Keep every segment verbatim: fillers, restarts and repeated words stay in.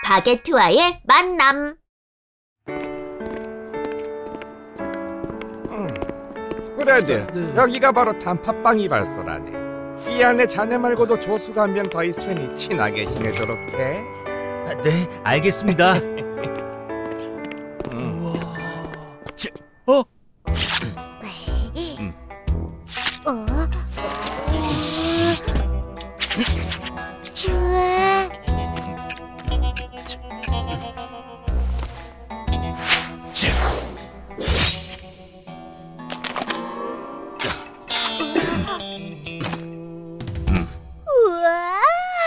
바게트와의 만남. 음, 브레드, 네. 여기가 바로 단팥빵 이발소라네. 이 안에 자네 말고도 조수가 한 명 더 있으니 친하게 지내도록 해. 아, 네, 알겠습니다. 음. 우와. 저, 어? 음. 어? 좋아. 우와.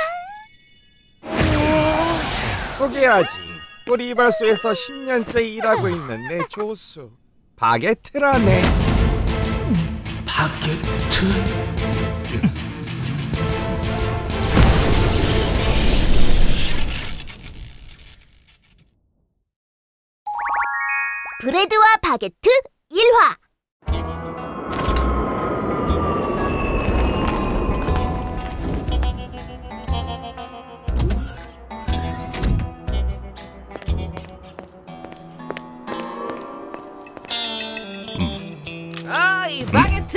소개하지. 우리 이발소에서 십 년째 일하고 있는 내 조수 바게트라네. 바게트? 브레드와 바게트 일 화. 어이, 바게트!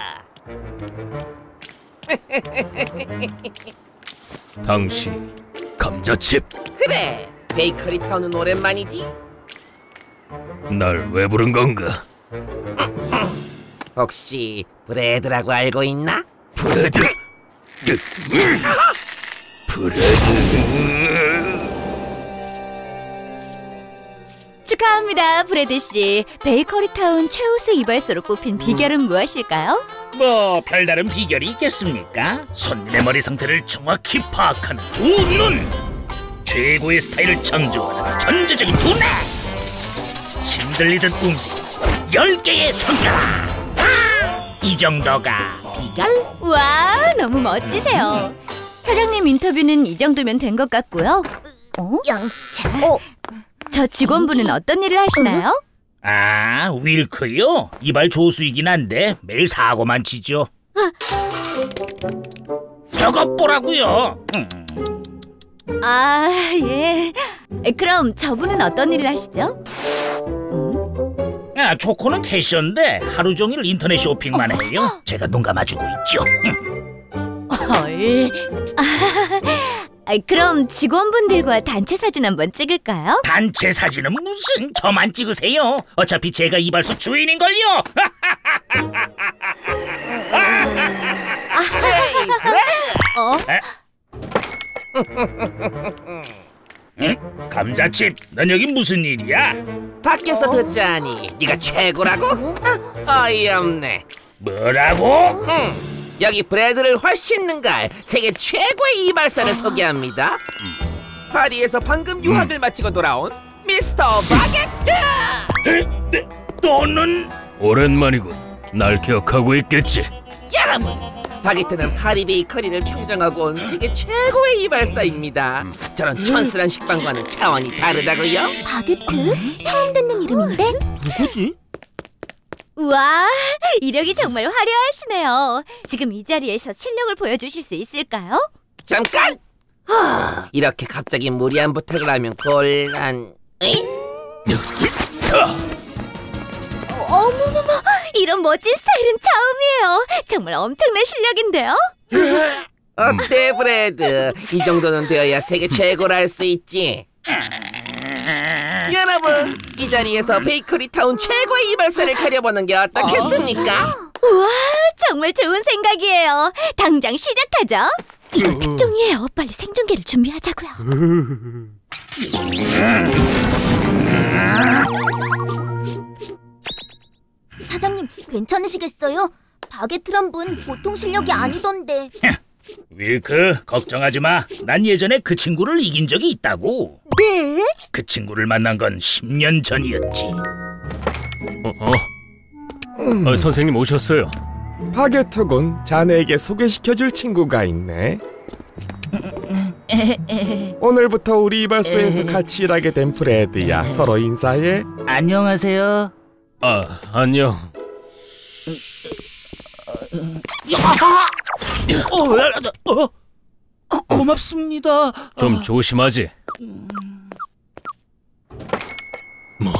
당신이 감자칩? 그래, 베이커리 타운은 오랜만이지? 날 왜 부른 건가? 혹시 브레드라고 알고 있나? 브레드? 브레드? 축하합니다, 브래드 씨. 베이커리 타운 최우수 이발소로 뽑힌 비결은 무엇일까요? 뭐 별다른 비결이 있겠습니까? 손님의 머리 상태를 정확히 파악하는 두 눈! 최고의 스타일을 창조하는 전제적인 두뇌! 신들리던 움직임, 열 개의 손가락! 이 정도가 비결? 와, 너무 멋지세요. 사장님 인터뷰는 이 정도면 된 것 같고요. 어? 영차. 어? 저 직원분은 어떤 일을 하시나요? 아, 윌크요? 이발 조수이긴 한데 매일 사고만 치죠. 저것 보라고요. 음. 아, 예. 그럼 저분은 어떤 일을 하시죠? 아, 초코는 캐셔인데 하루 종일 인터넷 쇼핑만 해요. 제가 눈 감아주고 있죠. 헐. 아, 그럼 직원분들과 단체 사진 한번 찍을까요? 단체 사진은 무슨, 저만 찍으세요. 어차피 제가 이발소 주인인걸요. 헤이, 브레드! 어? 응? 감자칩, 넌 여기 무슨 일이야? 밖에서 듣자니 네가 최고라고? 아, 어이없네. 뭐라고? 응. 여기 브레드를 훨씬 능가할 세계 최고의 이발사를 소개합니다. 파리에서 방금 유학을 마치고 돌아온 미스터 바게트! 에? 네, 너는? 오랜만이군. 날 기억하고 있겠지? 여러분! 바게트는 파리 베이커리를 평정하고 온 세계 최고의 이발사입니다. 저런 촌스런 식빵과는 차원이 다르다고요? 바게트? 처음 듣는 이름인데? 누구지? 우와, 이력이 정말 화려하시네요. 지금 이 자리에서 실력을 보여주실 수 있을까요? 잠깐! 하, 이렇게 갑자기 무리한 부탁을 하면 곤란... 에이? 어머머머, 이런 멋진 스타일은 처음이에요. 정말 엄청난 실력인데요? 어때, 브레드? 이 정도는 되어야 세계 최고라 할 수 있지. 여러분, 이 자리에서 베이커리 타운 최고의 이발사를 가려보는 게 어떻겠습니까? 우와, 정말 좋은 생각이에요. 당장 시작하죠. 이거 특종이에요. 빨리 생중계를 준비하자고요. 사장님, 괜찮으시겠어요? 바게트란 분 보통 실력이 아니던데. 윌크, 걱정하지 마. 난 예전에 그 친구를 이긴 적이 있다고. 네? 그 친구를 만난 건 십 년 전이었지. 어, 어. 아, 선생님 오셨어요. 바게트군. 자네에게 소개시켜줄 친구가 있네. 오늘부터 우리 이발소에서 같이 일하게 된 브레드야. 서로 인사해. 안녕하세요. 아, 안녕. 어, 어, 고, 고맙습니다. 좀 조심하지. 뭐?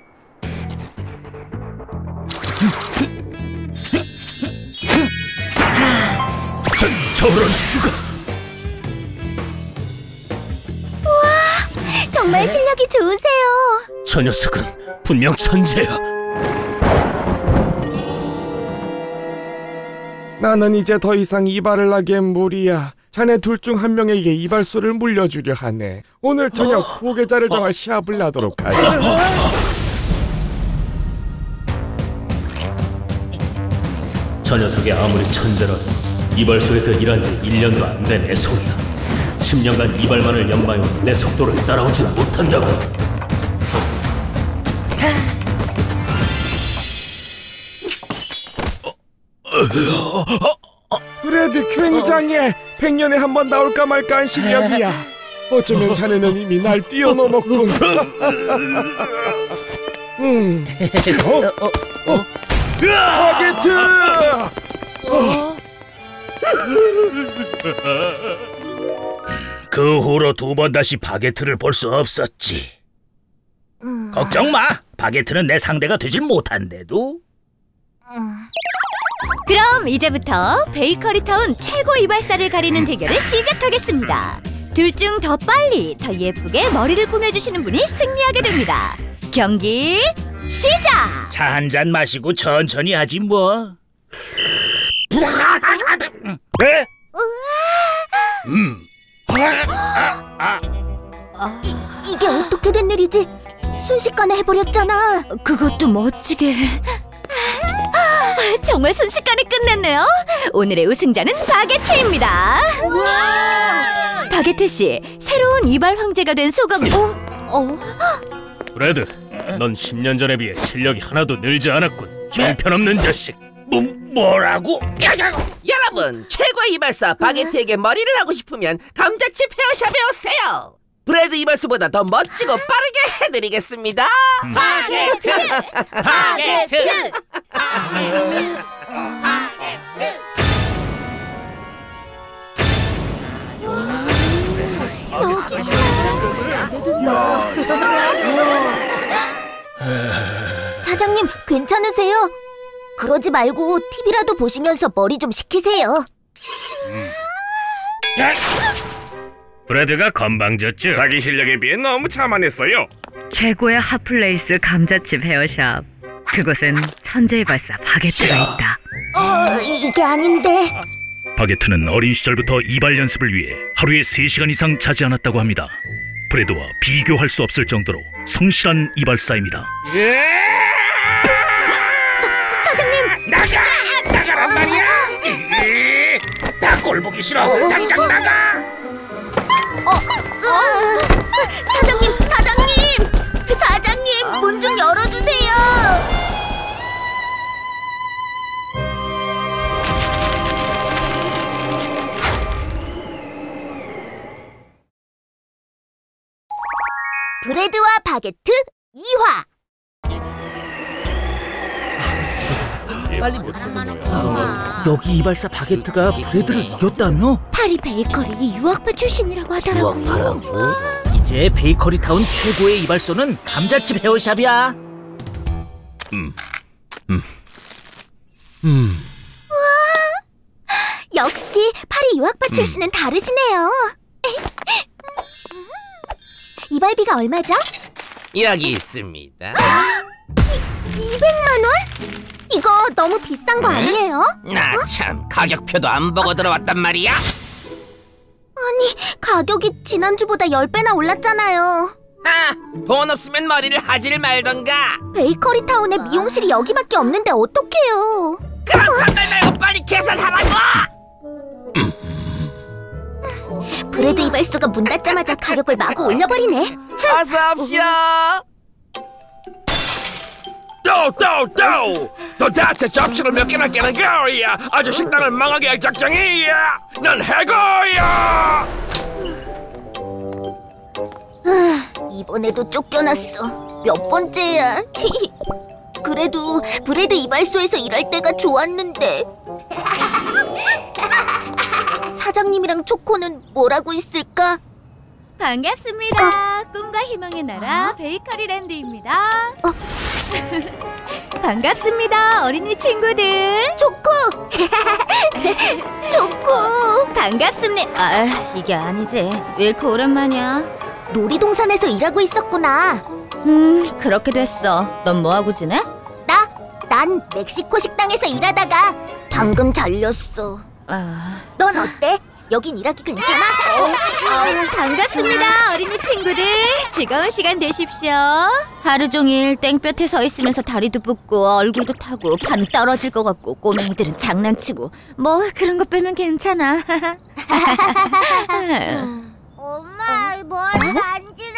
저, 저럴 수가. 정말 실력이 좋으세요. 저 녀석은 분명 천재야. 나는 이제 더 이상 이발을 하기엔 무리야. 자네 둘 중 한 명에게 이발소를 물려주려 하네. 오늘 저녁 후계자를 정할 시합을 하도록 하지. 저 녀석이 아무리 천재라도 이발소에서 일한 지 일 년도 안 된 애송이야. 십 년간 이발만을 연마해온 내 속도를 따라오지 못한다고. 브래드 굉장해. 백 년에 한 번 나올까 말까 한 실력이야. 어쩌면 자네는 이미 날 뛰어넘었군. 음. 어? 어? 바게트! 어? 그 후로 두 번 다시 바게트를 볼 수 없었지. 음. 걱정 마. 바게트는 내 상대가 되질 못한데도. 그럼 이제부터 베이커리타운 최고 이발사를 가리는 대결을 시작하겠습니다. 둘 중 더 빨리, 더 예쁘게 머리를 꾸며주시는 분이 승리하게 됩니다. 경기 시작! 차 한 잔 마시고 천천히 하지 뭐. 에? 음. 이, 이게 어떻게 된 일이지? 순식간에 해버렸잖아. 그것도 멋지게. 정말 순식간에 끝냈네요. 오늘의 우승자는 바게트입니다. 바게트 씨, 새로운 이발 황제가 된 소감. 어? 어? 브래드, 넌 십 년 전에 비해 실력이 하나도 늘지 않았군. 형편없는 자식. 뭐, 뭐라고? 여러분, 최고의 이발사 바게트에게 머리를 하고 싶으면 감자칩 헤어샵에 오세요. 브래드 이발소보다 더 멋지고 빠르게 해드리겠습니다. 바게트! 바게트! 사장님, 괜찮으세요? 그러지 말고 티비라도 보시면서 머리 좀 식히세요. 브래드가 건방졌죠? 자기 실력에 비해 너무 자만했어요. 최고의 핫플레이스 감자칩 헤어샵. 그곳엔 천재의 발사 바게트가 있다. 어, 이게 아닌데. 바게트는 어린 시절부터 이발 연습을 위해 하루에 세 시간 이상 자지 않았다고 합니다. 브래드와 비교할 수 없을 정도로 성실한 이발사입니다. 사, 사장님! 나가! 나가란 말이야! 나 꼴 보기 싫어! 당장 나가! 어, 어, 사장님! 사장님! 사장님! 문 좀 열어주세요! 브래드와 바게트 이 화. 여기 이발사 바게트가 브래드를 이겼다며? 파리 베이커리 유학파 출신이라고 하더라고요. 이제 베이커리 타운 최고의 이발소는 감자칩 헤어샵이야. 음, 음, 음. 역시 파리 유학파 출신은 다르시네요. 이발비가 얼마죠? 여기 있습니다. 이백만 원? 이거 너무 비싼 거 아니에요? 나 참 가격표도 안 보고 들어왔단 말이야. 아니, 가격이 지난주보다 십 배나 올랐잖아요. 아, 돈 없으면 머리를 하질 말던가. 베이커리 타운에 미용실이 여기밖에 없는데 어떡해요? 그럼 상관 말고 빨리 계산하라고. 브래드 이발소가 문 닫자마자 가격을 마구 올려버리네. 어서 옵시오. 또또또 너 대체 접시를 몇 개나 깨는 거야? 아주 식당을 망하게 할 작정이야. 난 해고야. 아, 이번에도 쫓겨났어. 몇 번째야? 그래도 브래드 이발소에서 일할 때가 좋았는데. 사장님이랑 초코는 뭐라고 있을까? 반갑습니다. 어? 꿈과 희망의 나라 어? 베이커리랜드입니다. 어? 반갑습니다, 어린이 친구들. 초코! 초코! 반갑습니다. 아, 이게 아니지. 왜 이렇게 오랜만이야? 놀이동산에서 일하고 있었구나. 음, 그렇게 됐어. 넌 뭐하고 지내? 나? 난 멕시코 식당에서 일하다가 방금 잘렸어. 아... 넌 어때? 여긴 일하기 괜찮아? 어, 어, 반갑습니다, 어린이 친구들. 즐거운 시간 되십시오. 하루 종일 땡볕에 서 있으면서 다리도 붓고 얼굴도 타고 반 떨어질 것 같고 꼬맹이들은 장난치고 뭐 그런 거 빼면 괜찮아. 엄마, 머리 간지러.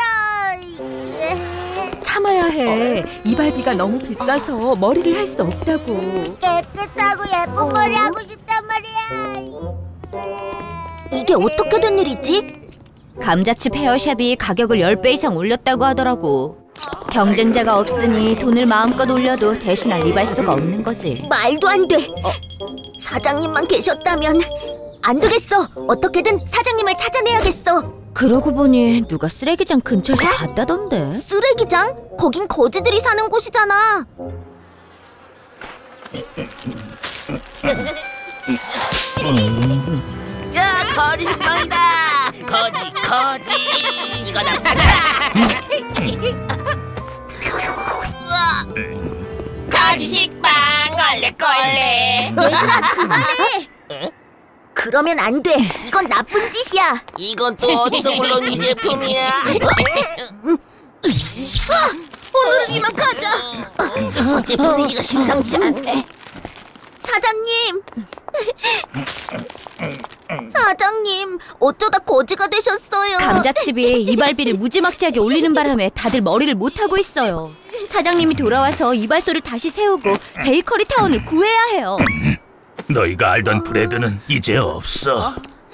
참아야 해. 이발비가 너무 비싸서 머리를 할 수 없다고. 깨끗하고 예쁜 머리 하고 싶단 말이야. 이게 어떻게 된 일이지? 감자칩 헤어샵이 가격을 십 배 이상 올렸다고 하더라고. 경쟁자가 없으니 돈을 마음껏 올려도 대신할 이발소가 없는 거지. 말도 안 돼. 어? 사장님만 계셨다면. 안 되겠어. 어떻게든 사장님을 찾아내야겠어. 그러고 보니 누가 쓰레기장 근처에서 봤다던데. 쓰레기장? 거긴 거지들이 사는 곳이잖아. 야, 거지 식빵이다. 거지 거지. 이거나 받아라. 거지 식빵 얼레 꼴레. 그만해. 그러면 안 돼. 이건 나쁜 짓이야. 이건 또 어디서 물론 이 제품이야? 아, 오늘은 이만 가자. 어째 분위기가 심상치 않네. 사장님. 사장님, 어쩌다 거지가 되셨어요. 감자칩이 이발비를 무지막지하게 올리는 바람에 다들 머리를 못하고 있어요. 사장님이 돌아와서 이발소를 다시 세우고 베이커리 타운을 구해야 해요. 너희가 알던 브레드는 이제 없어.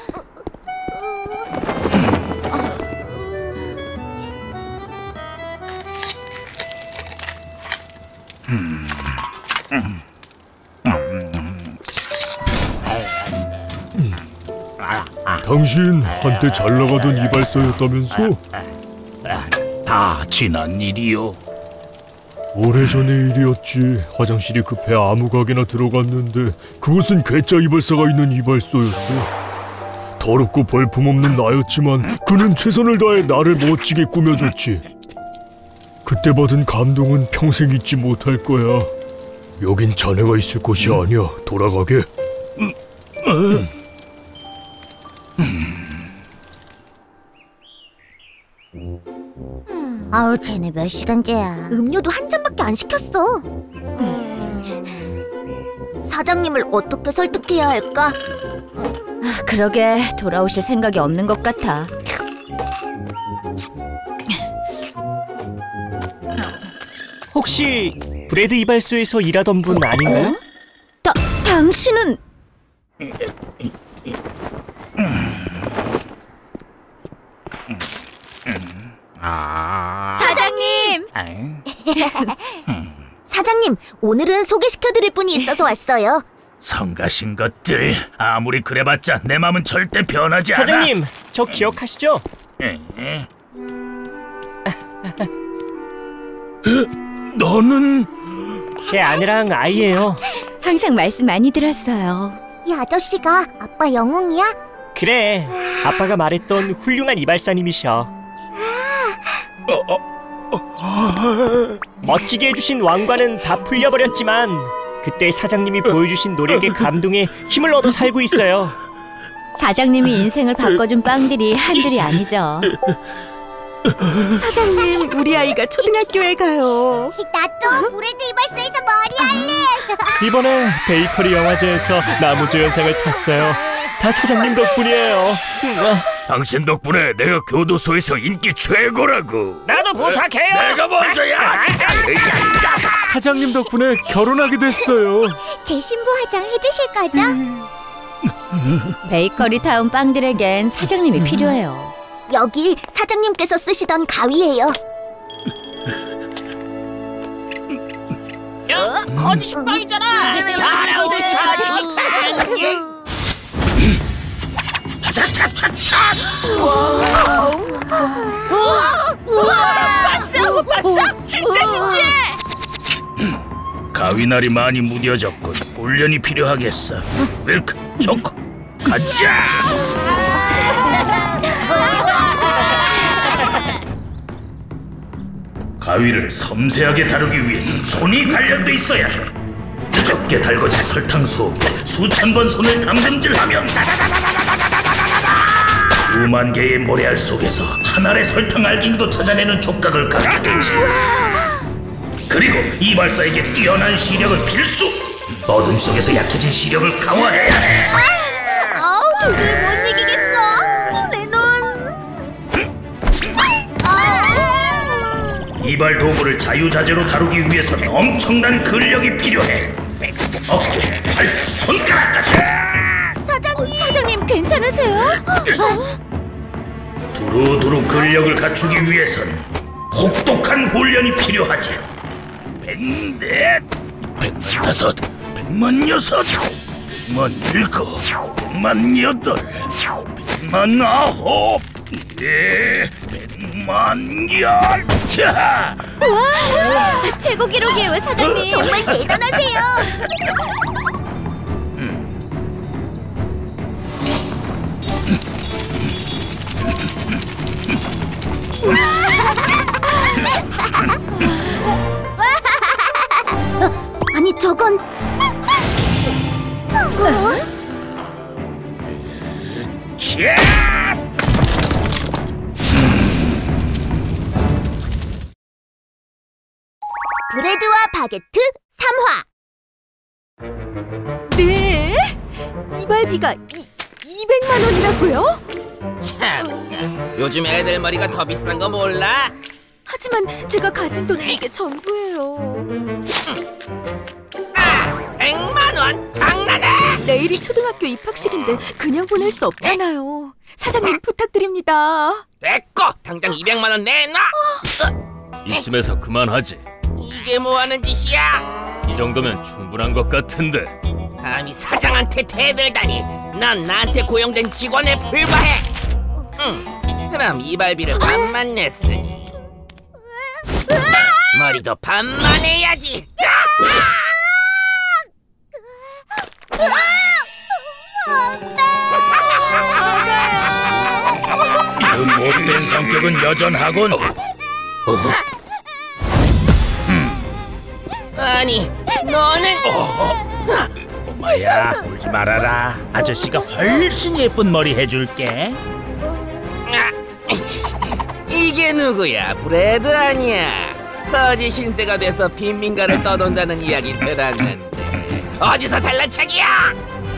음. 음. 당신 한때 잘 나가던 이발소였다면서? 다 지난 일이요. 오래전의 일이었지. 화장실이 급해 아무 가게나 들어갔는데 그곳은 괴짜 이발사가 있는 이발소였어. 더럽고 볼품없는 나였지만 그는 최선을 다해 나를 멋지게 꾸며줬지. 그때 받은 감동은 평생 잊지 못할 거야. 여긴 자네가 있을 곳이 아니야. 돌아가게. 음. 음. 아우, 쟤네 몇 시간째야. 음료도 한 잔밖에 안 시켰어. 음. 사장님을 어떻게 설득해야 할까? 아, 그러게 돌아오실 생각이 없는 것 같아. 혹시 브레드 이발소에서 일하던 분 아닌가요? 어? 다, 당신은... 아... 사장님! 사장님, 오늘은 소개시켜드릴 분이 있어서 왔어요. 성가신 것들, 아무리 그래봤자 내 맘은 절대 변하지 않아. 사장님, 저 기억하시죠? 너는... 제 아내랑 아이예요. 항상 말씀 많이 들었어요. 이 아저씨가 아빠 영웅이야? 그래, 아빠가 말했던 훌륭한 이발사님이셔. 어, 어, 어. 멋지게 해주신 왕관은 다 풀려버렸지만 그때 사장님이 보여주신 노력에 감동해 힘을 얻어 살고 있어요. 사장님이 인생을 바꿔준 빵들이 한둘이 아니죠. 사장님, 우리 아이가 초등학교에 가요. 나도 브레드 이발소에서 머리 할래. 이번에 베이커리 영화제에서 나무조연상을 탔어요. 다 사장님 덕분이에요. 당신 덕분에 내가 교도소에서 인기 최고라고. 나도 부탁해요. 내가 먼저야. 사장님 덕분에 결혼하게 됐어요. 제 신부 화장 해주실 거죠? 베이커리 타운 빵들에겐 사장님이 필요해요. 여기 사장님께서 쓰시던 가위예요. 야, 거지 식빵이잖아. 잘하네, 거지 식빵. 차차차차차. 우와! 우와! 봤어? 봤어? 진짜 신기해! 가위날이 많이 무뎌졌군. 훈련이 필요하겠어. 밀크, 초코, 가자! 가위를 섬세하게 다루기 위해선 손이 단련돼 있어야 해. 뜨겁게 달궈진 설탕 속에 수천 번 손을 담금질하면 수만 개의 모래알 속에서 한 알의 설탕 알갱이도 찾아내는 촉각을 갖게 되지. 그리고 이발사에게 뛰어난 시력은 필수! 어둠 속에서 약해진 시력을 강화해야 해! 아우, 도저히 못 이기겠어. 내 눈. 이발 도구를 자유자재로 다루기 위해서는 엄청난 근력이 필요해. 어깨, 팔, 손가락까지! 사장님. 사장님 괜찮으세요? 두루두루 근력을 갖추기 위해선 혹독한 훈련이 필요하지. 백넷, 백만다섯, 백만 여섯, 백만 일곱, 백만 여덟, 백만 아홉, 예, 백만 열. 자! 와! 최고 기록이에요, 사장님. 정말 대단하세요. 아니 저건 어? 자! 브레드와 바게트 삼 화. 네? 이발비가 이, 이백만 원이라고요? 참, 요즘 애들 머리가 더 비싼 거 몰라? 하지만 제가 가진 돈은 이게 전부예요. 아, 백만 원? 장난해? 내일이 초등학교 입학식인데 그냥 보낼 수 없잖아요. 사장님 부탁드립니다. 됐고, 당장 이백만 원 내놔! 어, 이쯤에서 그만하지. 이게 뭐하는 짓이야? 이 정도면 충분한 것 같은데. 감히 사장한테 대들다니. 난 나한테 고용된 직원에 불과해. 응, 그럼 이발비를 반만 냈으니 머리도 반만 해야지. 그 못된 성격은 여전하군. 아니, 너는 엄마야, 울지 말아라. 아저씨가 훨씬 예쁜 머리 해줄게. 아, 이게 누구야? 브레드 아니야? 거지 신세가 돼서 빈민가를 떠돈다는 이야기 들었는데 어디서 잘난 척이야?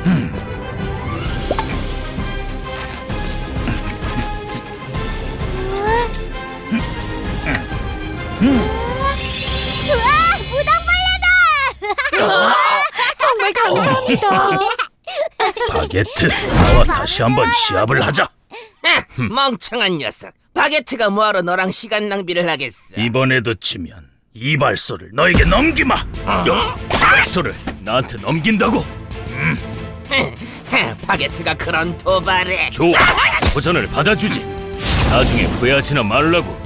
우와, 무당벌레다. 정말 감사합니다. 바게트, 나와 다시 한번 시합을 하자. 아, 멍청한 녀석. 바게트가 뭐하러 너랑 시간 낭비를 하겠어? 이번에도 치면 이발소를 너에게 넘기마. 어? 이발소를 나한테 넘긴다고? 바게트가 그런 도발에. 좋아, 도전을 받아주지. 나중에 후회하지나 말라고.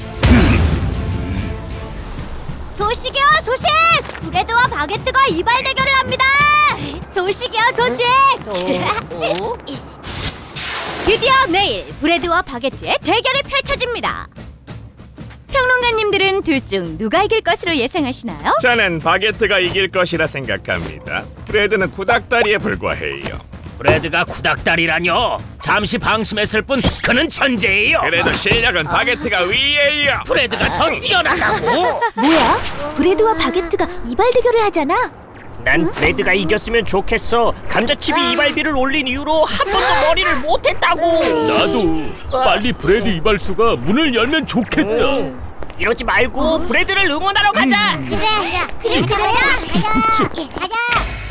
소식이요, 소식! 브레드와 바게트가 이발 대결을 합니다. 소식이요, 소식! 어? 드디어 내일 브레드와 바게트의 대결이 펼쳐집니다. 평론가님들은 둘 중 누가 이길 것으로 예상하시나요? 저는 바게트가 이길 것이라 생각합니다. 브레드는 구닥다리에 불과해요. 브레드가 구닥다리라뇨. 잠시 방심했을 뿐 그는 천재예요. 그래도 실력은 바게트가 위에요. 브레드가 더 뛰어나다고. 뭐야? 브레드와 바게트가 이발 대결을 하잖아. 난 브레드가 이겼으면 좋겠어. 감자칩이 이발비를 올린 이후로 한 번도 머리를 못했다고. 나도 빨리 브레드 이발소가 문을 열면 좋겠다. 이러지 말고 브레드를 응원하러 가자. 그래, 그래, 그래, 가자, 가자.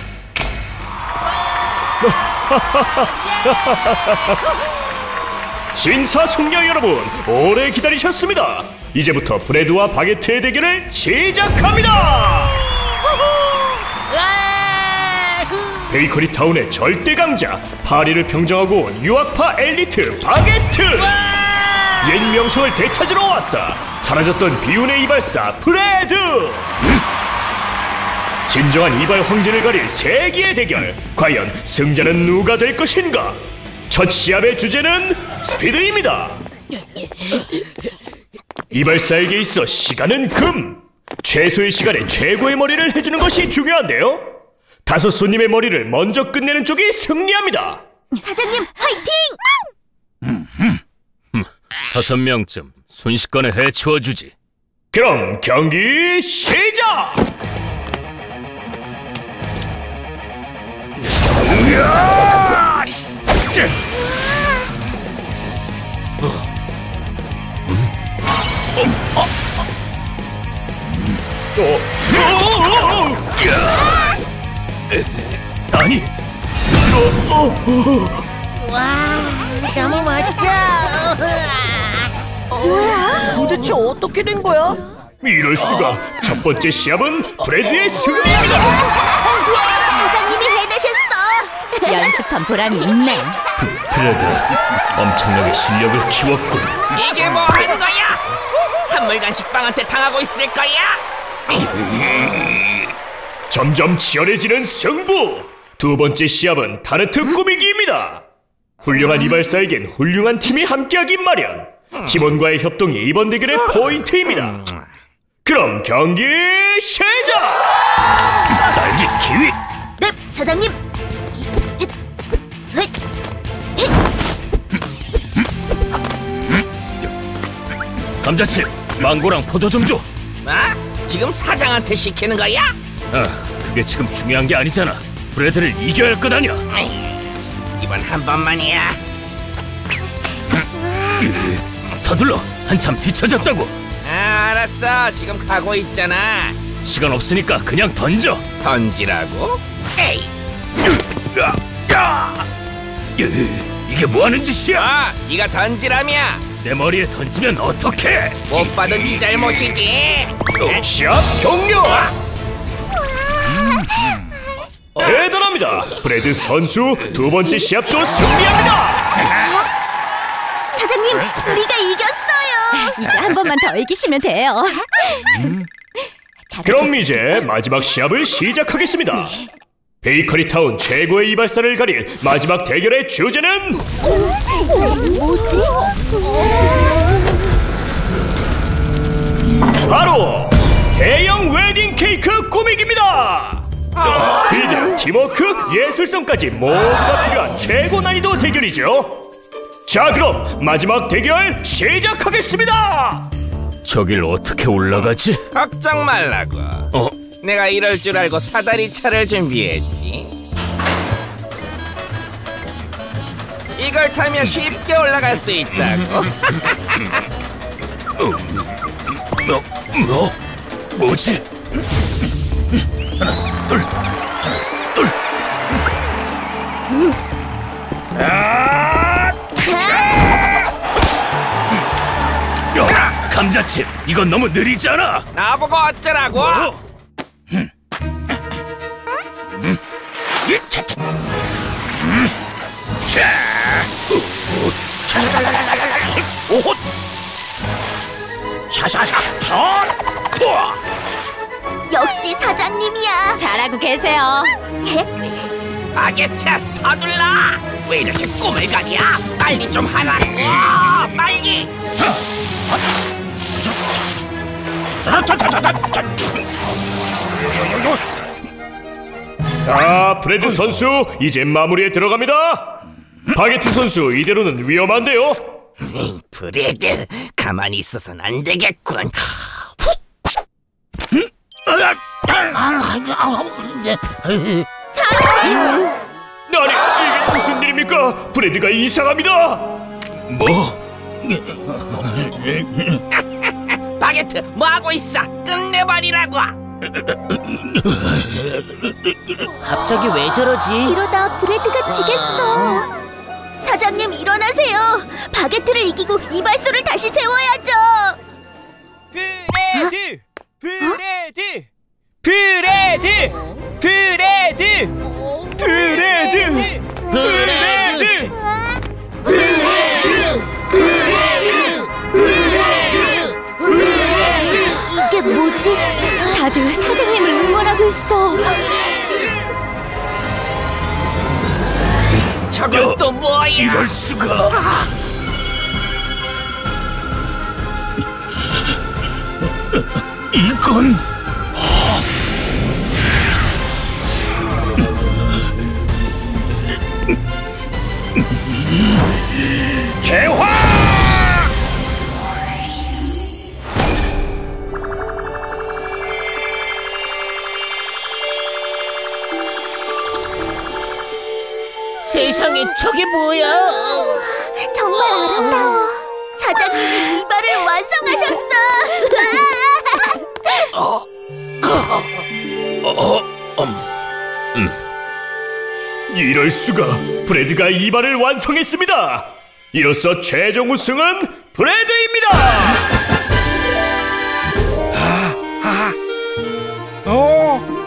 신사숙녀 여러분, 오래 기다리셨습니다. 이제부터 브레드와 바게트의 대결을 시작합니다. 베이커리 타운의 절대 강자, 파리를 평정하고 온 유학파 엘리트 바게트. 옛 명성을 되찾으러 왔다. 사라졌던 비운의 이발사 프레드. 진정한 이발 황제를 가릴 세기의 대결. 과연 승자는 누가 될 것인가? 첫 시합의 주제는 스피드입니다. 이발사에게 있어 시간은 금. 최소의 시간에 최고의 머리를 해주는 것이 중요한데요. 다섯 손님의 머리를 먼저 끝내는 쪽이 승리합니다. 사장님 화이팅! 다섯 명쯤 순식간에 해치워주지. 그럼 경기 시작! 아니, 너무 멋져. 도대체 어떻게 된 거야? 이럴 수가. 첫 번째 시합은 브래드의 승리입니다. 사장님이 해내셨어. 연습한 보람이 있네. 프레드, 엄청나게 실력을 키웠군. 이게 뭐 하는 거야? 한물간 식빵한테 당하고 있을 거야. 점점 치열해지는 승부. 두 번째 시합은 타르트 꾸미기입니다. 훌륭한 이발사에겐 훌륭한 팀이 함께하기 마련. 팀원과의 협동이 이번 대결의 포인트입니다. 그럼 경기 시작! 날개 키위. 네, 사장님. 감자칩, 망고랑 포도 좀 줘. 뭐? 지금 사장한테 시키는 거야? 아, 그게 지금 중요한 게 아니잖아. 브래드를 이겨야 할 것 아니야. 이번 한 번만이야. 서둘러, 한참 뒤쳐졌다고. 아, 알았어. 지금 가고 있잖아. 시간 없으니까 그냥 던져. 던지라고? 에이. 이게 뭐하는 짓이야? 아, 네가 던지라며. 내 머리에 던지면 어떡해? 못 봐도 네 잘못이지. 시합 종료! 대단합니다. 브래드 선수 두 번째 시합도 승리합니다. 사장님, 우리가 이겼어요. 이제 한 번만 더 이기시면 돼요. 그럼 이제 마지막 시합을 시작하겠습니다. 베이커리 타운 최고의 이발사를 가릴 마지막 대결의 주제는 뭐지? 바로 대형 웨딩 케이크 꾸미기입니다. 스피드, 팀워크, 예술성까지 모두가 필요한 최고 난이도 대결이죠. 자, 그럼 마지막 대결 시작하겠습니다. 저길 어떻게 올라가지? 걱정 말라고. 어? 내가 이럴 줄 알고 사다리 차를 준비했지. 이걸 타면 쉽게 올라갈 수 있다고. 뭐? 뭐? 뭐지? 하나, 둘, 하나, 둘. 아! 야, 감자칩, 이건 너무 느리잖아. 나보고 어쩌라고? 뭐? 음. 음. 예, 차, 차. 음. 자, 우, 우, 차샤샤샤샤샤, 오호, 샤샤샤, 차, 우와. 역시 사장님이야. 잘하고 계세요. 바게트 서둘러. 왜 이렇게 꿈을 가냐? 빨리 좀 하라고. 빨리. 아, 브래드 선수 이제 마무리에 들어갑니다. 바게트 선수 이대로는 위험한데요. 브래드, 가만히 있어서는 안 되겠군. 아니, 이게 무슨 일입니까? 브래드가 이상합니다. 뭐? 바게트, 뭐 하고 있어? 끝내버리라고. 갑자기 왜 저러지? 이러다 브래드가 지겠어. 사장님, 일어나세요. 바게트를 이기고 이발소를 다시 세워야죠. 브레드! 브레드! 브레드! 브레드! 브레드! 브레드! 브레드! 브레드! 저건 또 뭐야? 이럴 수가. 이건 개화! 세상에 저게 뭐야? 정말 아름다워. 사장님이 이발을 완성하셨어. 이럴 수가. 브래드가 이발을 완성했습니다. 이로써 최종 우승은 브래드입니다. 어?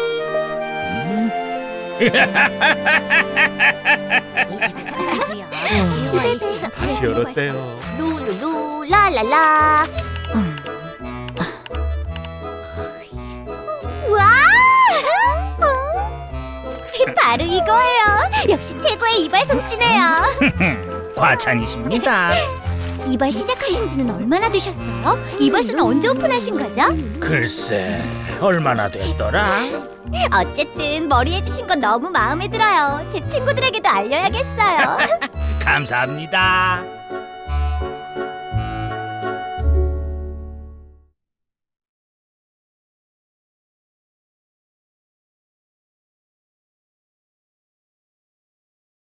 다시 열었대요. 루루루 라라라. 와! 바로 이거예요. 역시 최고의 이발 솜씨네요. 과찬이십니다. 이발 시작하신 지는 얼마나 되셨어요? 이발소는 언제 오픈하신 거죠? 글쎄, 얼마나 됐더라? 어쨌든 머리 해주신 건 너무 마음에 들어요. 제 친구들에게도 알려야겠어요. 감사합니다.